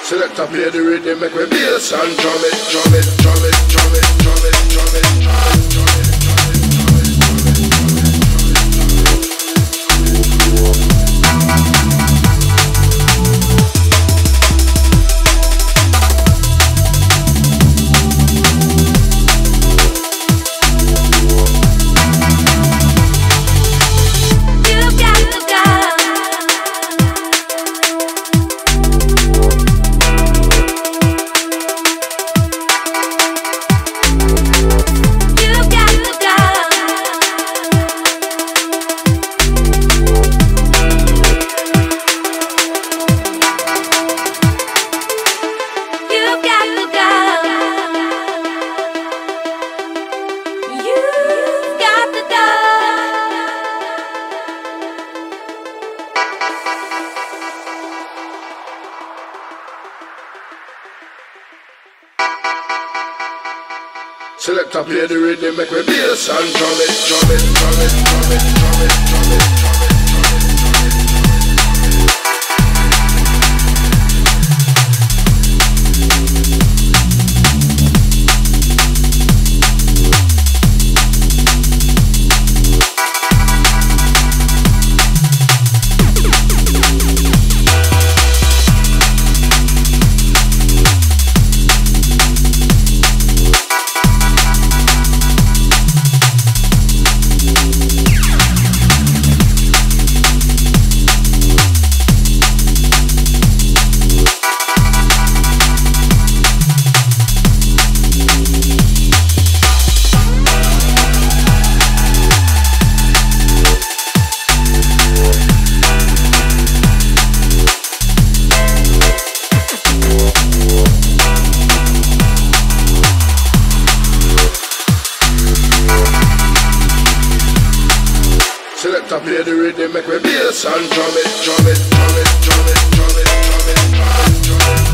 Select a play the rhythm, make me bass and drum it, drum it, drum it, drum it, drum it, drum it, drum it, drum it. Select a play the rhythm, make me bass and drum it, drum it, drum it, drum it, drum it, drum it, drum it. Select a play the rhythm, make me bass and drum it, drum it, drum it, drum it, drum it, drum it, drum it, drum it.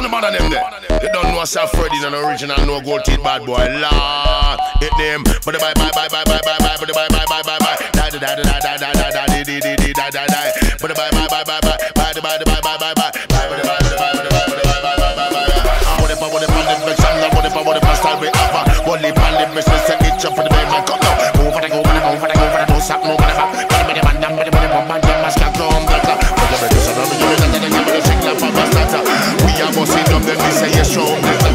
the man of them there. They don't know Sir Freddy, an original no gold teeth bad boy. Lord, hit them. But bye bye bye bye bye bye bye. But bye bye bye bye bye. Die die die die die die die die die die die die. But bye bye bye bye bye. Bye bye bye bye bye bye. Bye bye bye bye bye bye bye bye. What if I vex and what if I start with upper? What if I live business and itch up for the bed man? Come now. Go for the go for the go for the go for the do something over the back. But the man down with the pump and the mask go on the top. But the better son of the unit and the camera shake like a bastard. We are bossing up then we say yes show.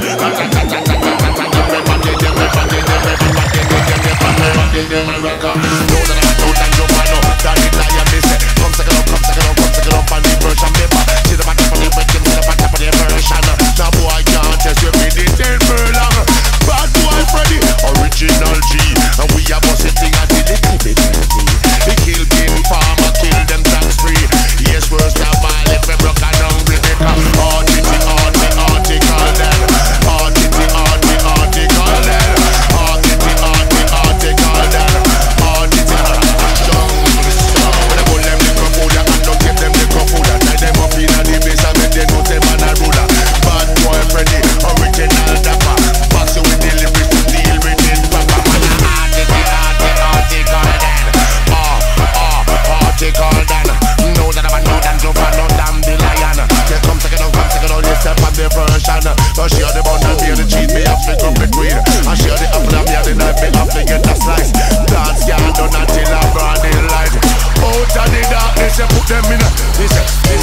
Now boy can't test you with it dead for long. Bad boy Freddy, original G. And we are bossing thing until they keep it empty. They kill king farmer, kill them tax free. Yes, worse than violent, we broke and hungry. Article then. Article then. When I pull them liquor food and don't give them liquor food, I tie them up in the base and make them know them man a ruler. Bad boy Freddy, original dapper. Box you with the lyrics to deal with it proper. Man a article then. Article then. Know that I'm a know than Joe for no damn the lion. Here come take it on, you step on the version. So share the bun and beer the cheese, me have to cook the queen. And share the apple and me have the knife, me have to get a slice. Dance can't done until I burn the light. Out of the darkness, you put them in. Listen.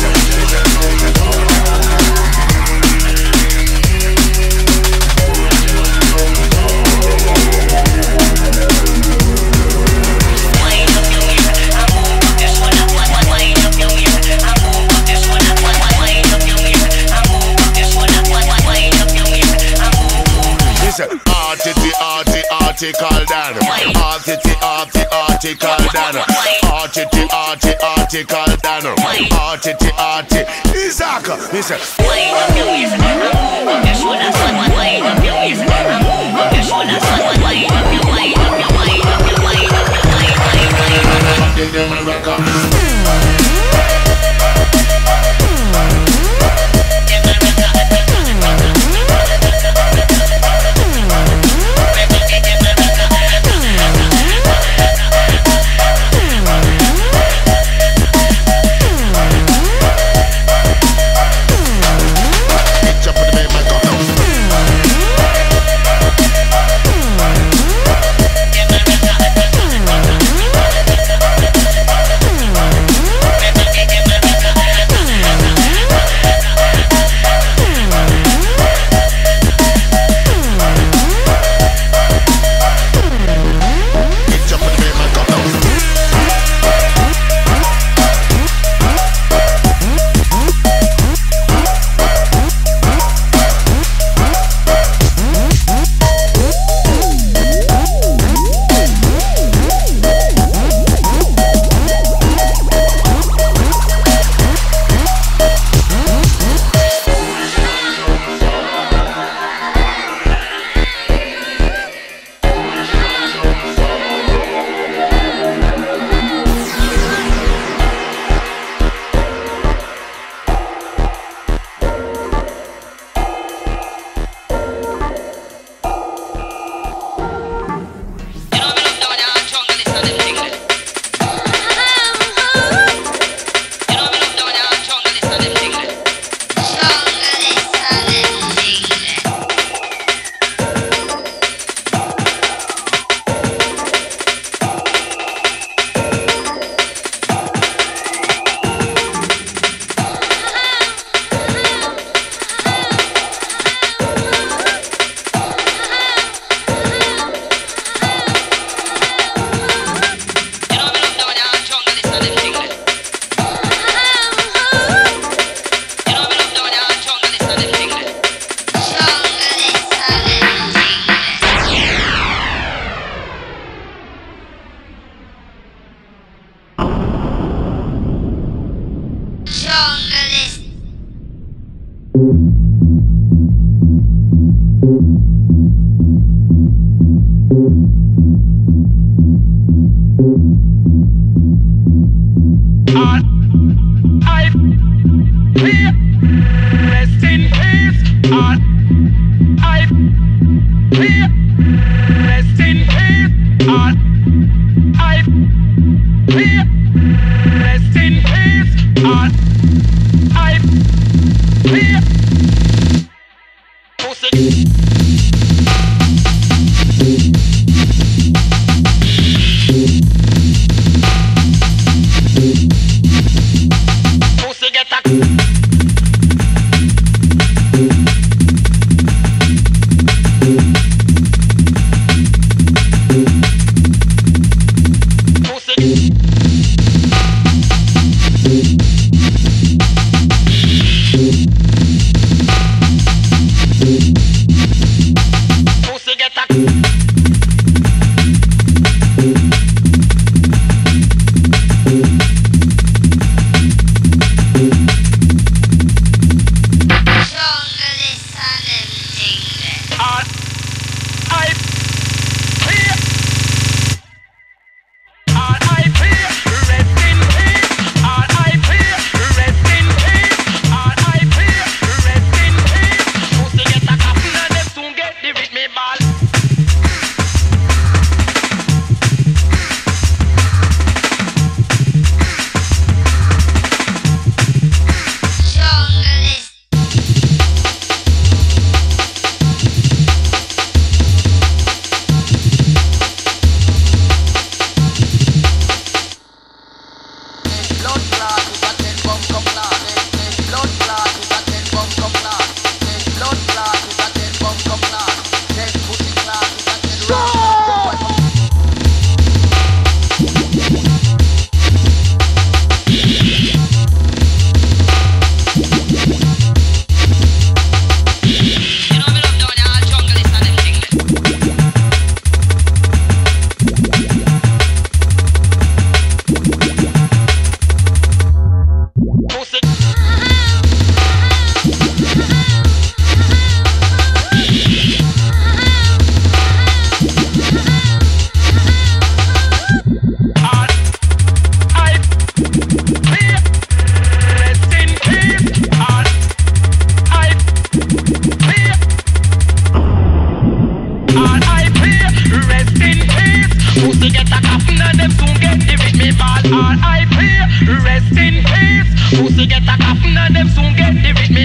Article then. Isaac, listen. Rest in peace.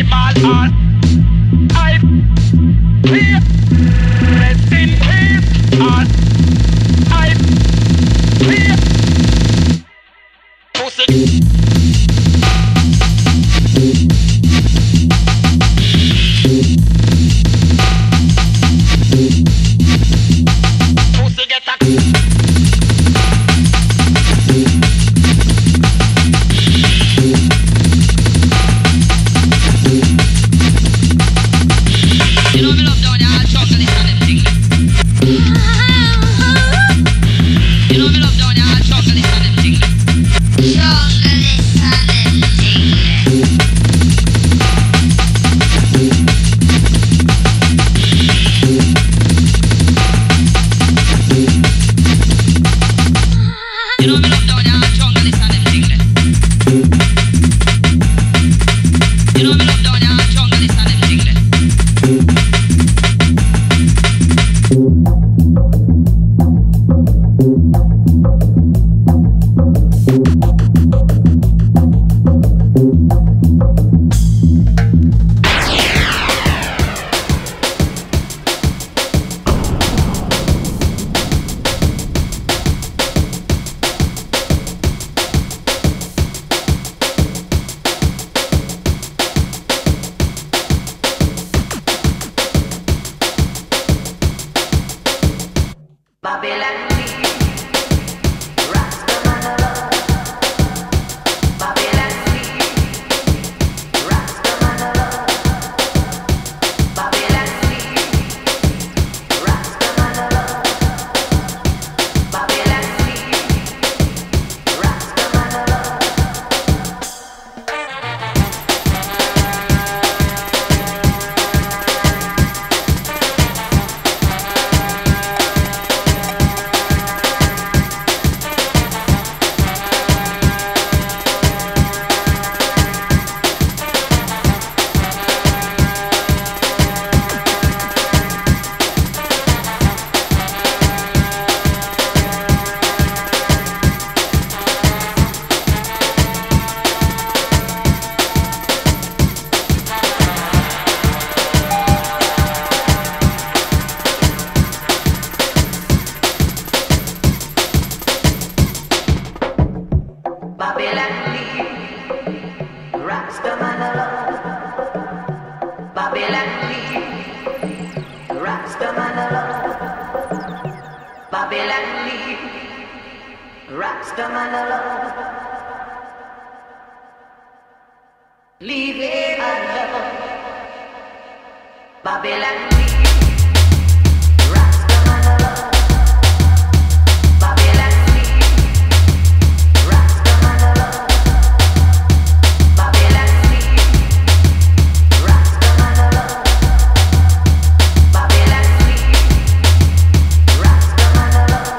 the ball on. I feel rest in peace on. I feel pussy. Pussy get a you know me love down here, jungle is on them thing. You know me love down here, jungle is on them thing. Jungle is on them thing. You know me love down here, jungle is on them thing. You know me love down here, jungle is on them thing. Babylon Rastaman alone. Leave it alone. Babylon Rastaman alone. Babylon Rastaman alone. Babylon Rastaman alone. Babylon Rastaman alone.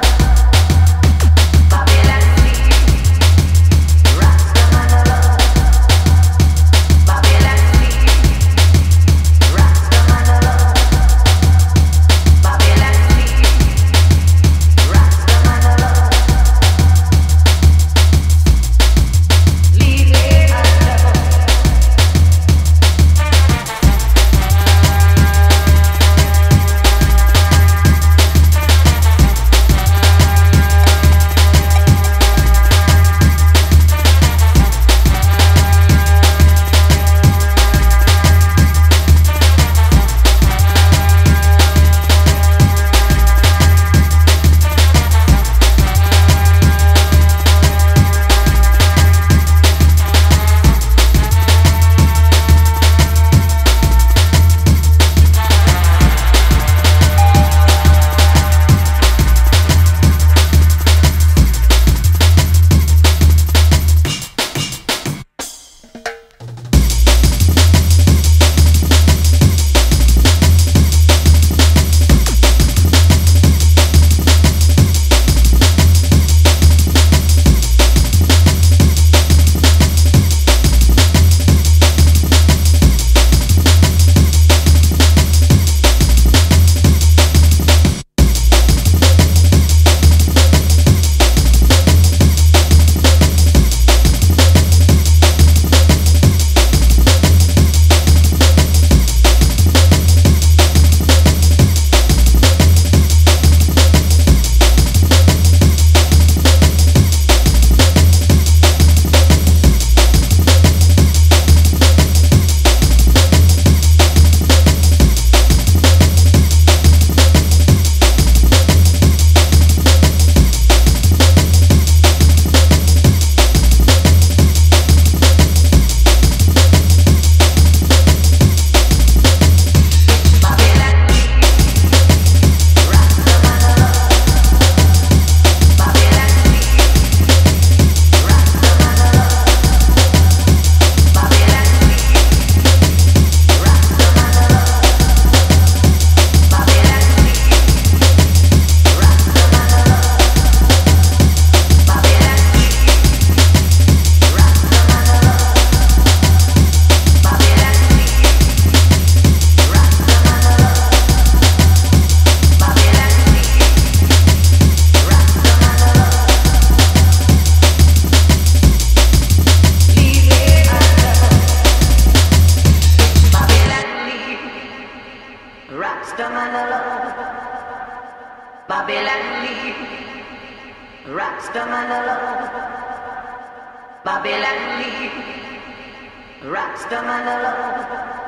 Rastaman alone, Babylon leave. Rastaman alone,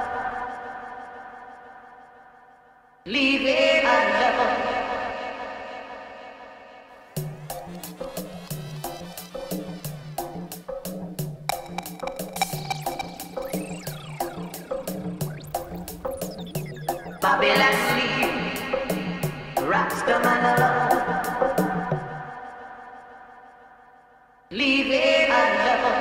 leave it alone. Babylon leave. Rastaman alone, leave it alone.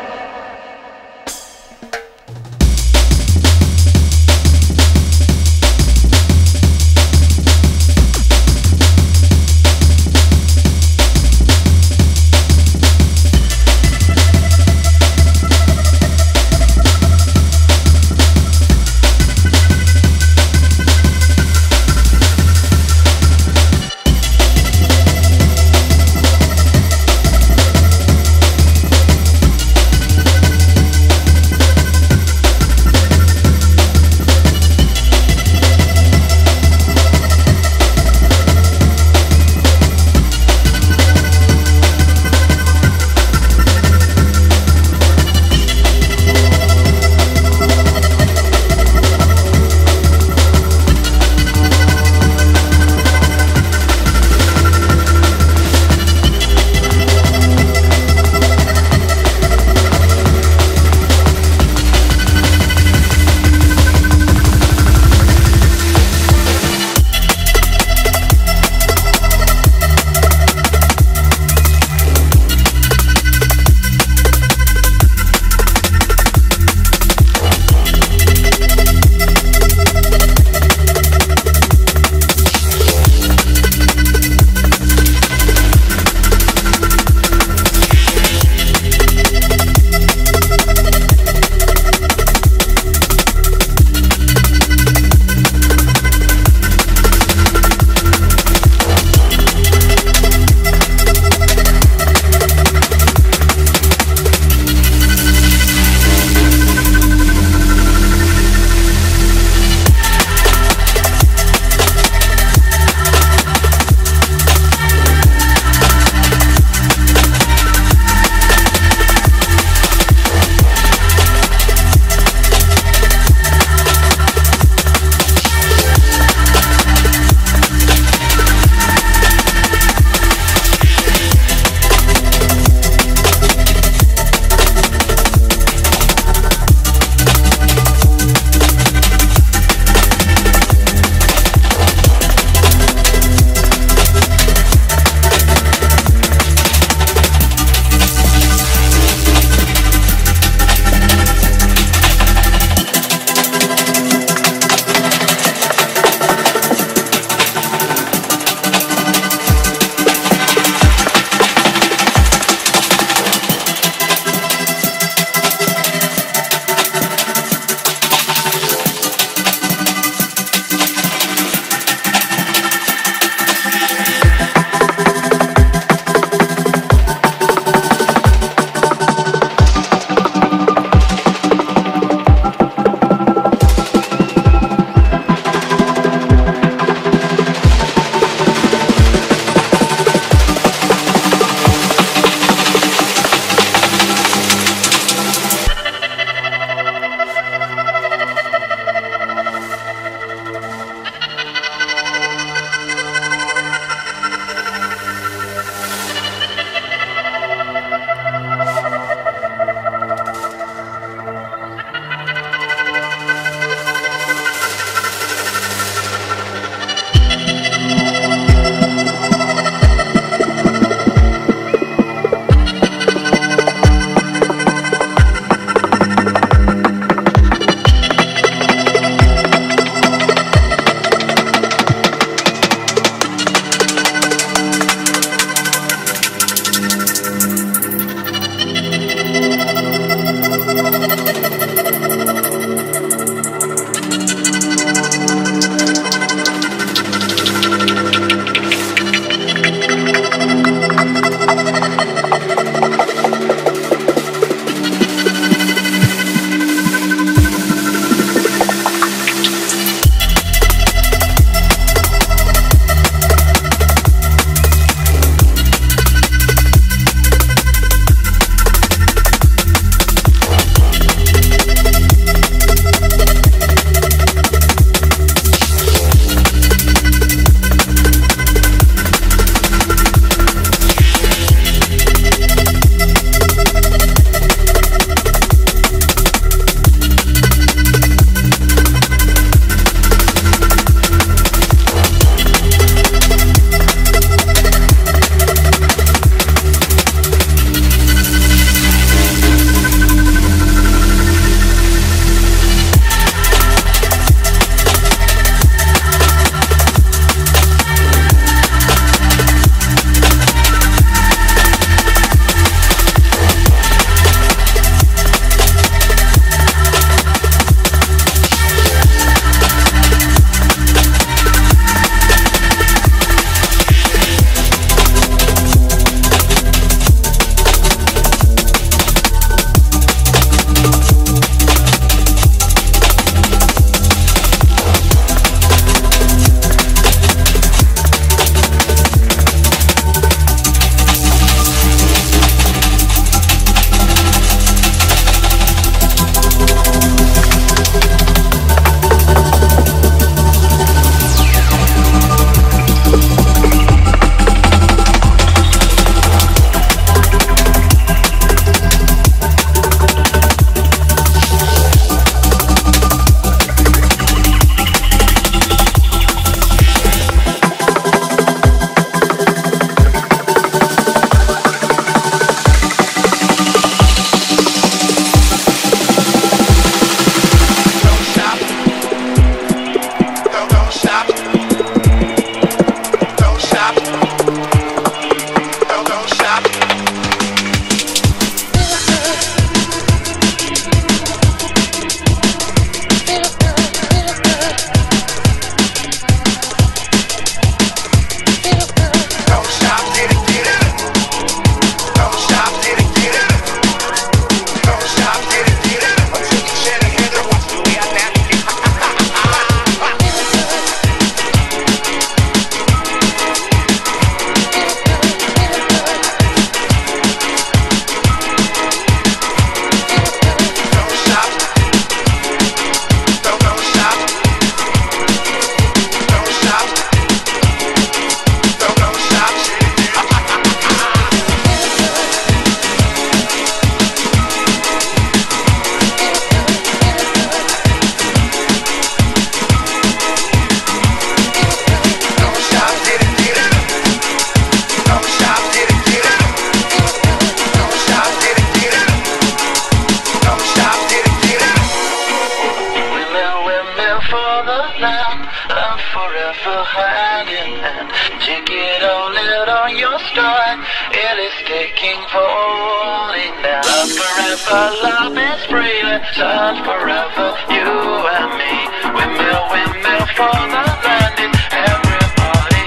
start. It is taking hold now. Love forever, love is freely. Love forever, you and me. Windmill for the landing. Everybody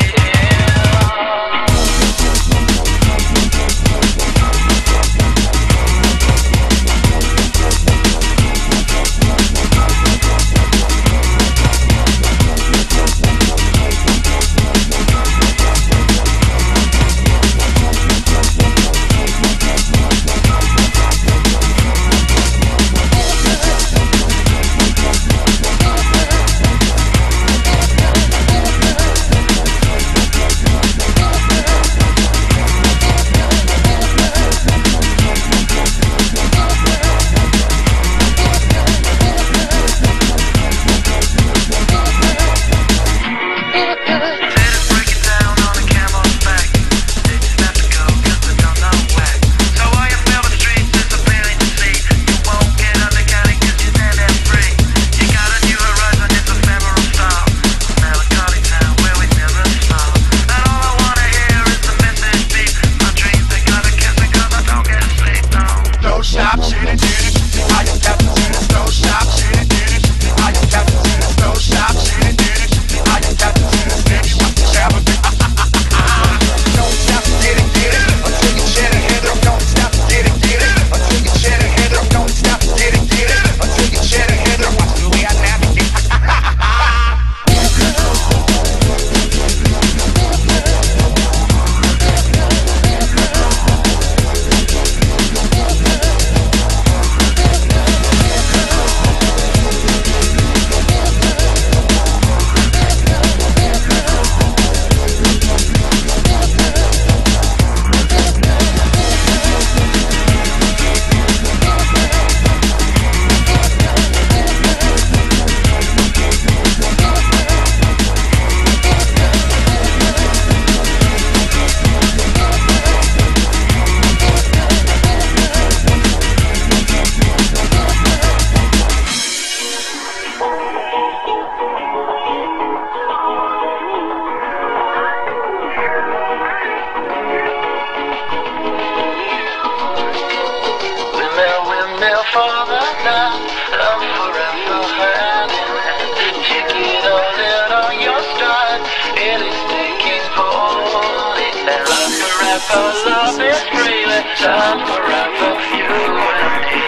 love is freely. Love forever, you and me.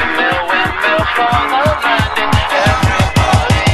Windmill for the landing. Everybody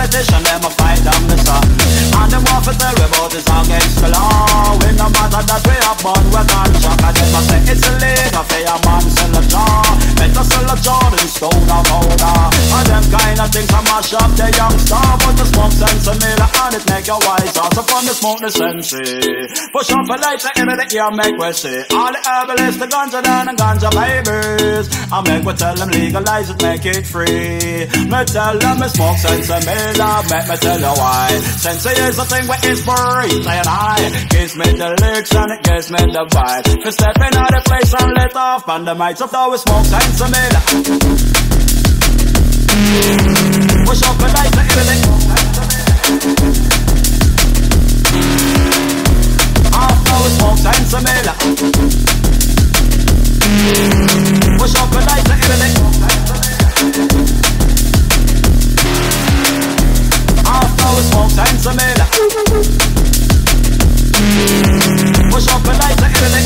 politician, them a fight down the sun. And them want to tell we about is against the law. We no matter that we have born, we can't shock. And them a say it's illegal for your man sell a jar. Better sell a Jordan stone or powder. And them kind of things I mash up the youngster. But the smoke sense a miller and it make you wiser. So from the smoke the sensei. Push up a light into the ear make we see. All the herbalists, the ganja dan and ganja babies. I make we tell them legalize it, make it free. Me tell them me smoke sense a miller. Make me tell you why. Sensei is the thing where it's free. And I gives me the lyrics and it gives me the vibe. For stepping out of place and let off on the mics of the smoke sense a miller. Push up the lights into the after smoke sense a miller. Push up the lights into the after smoke sense a miller. Push up the lights into the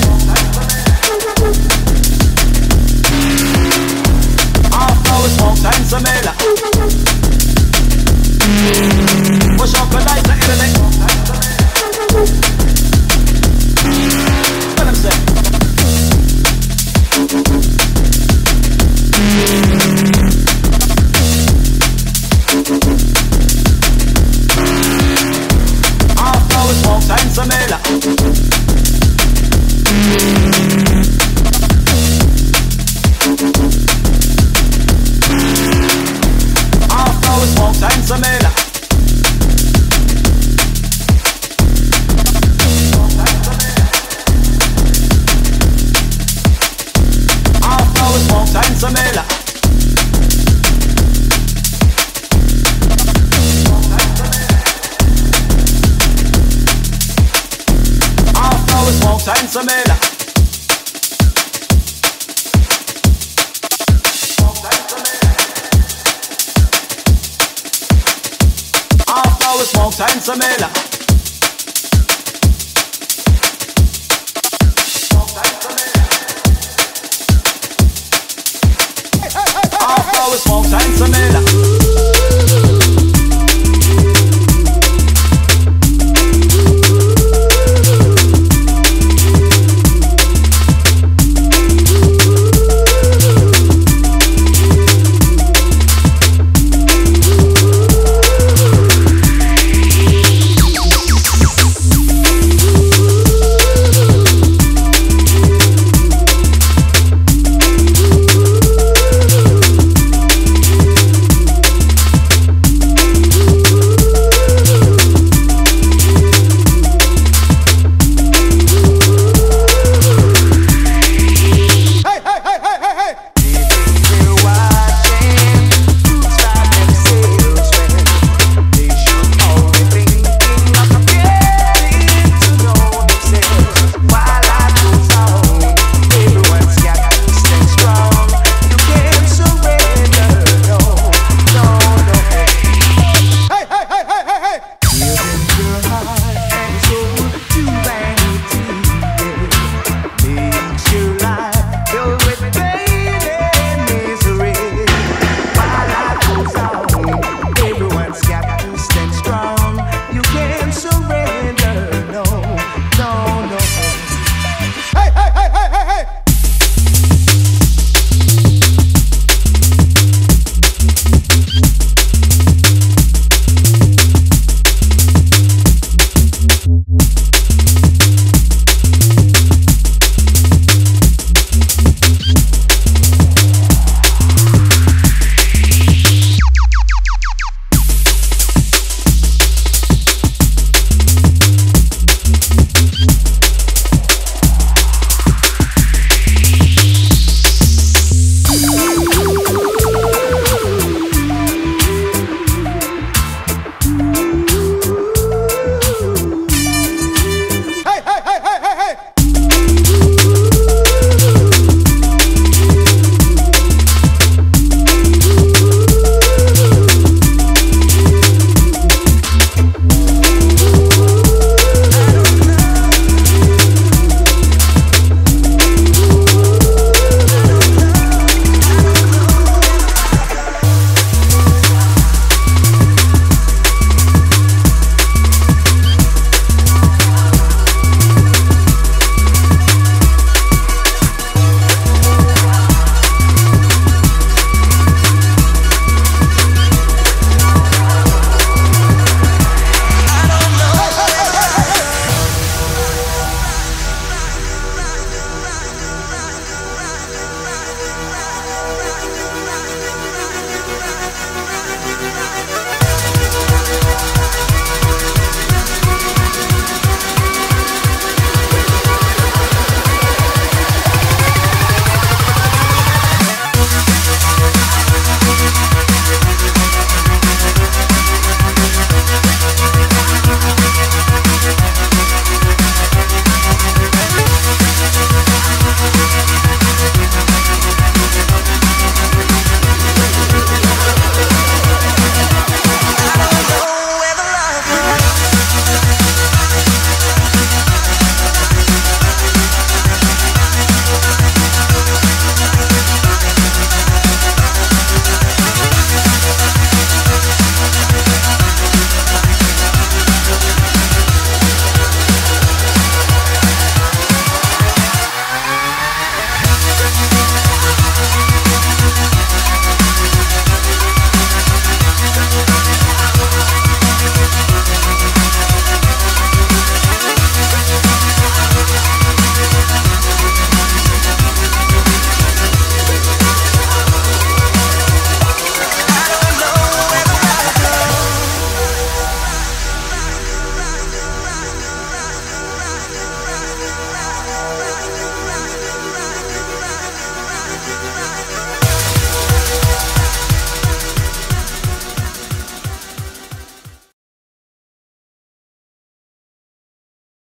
after smoke sense a miller. Push up the lights into the let them say after smoke sense a miller. After smoke sense a miller. After smoke sense a miller. After smoke sense a miller. After smoke sense a miller.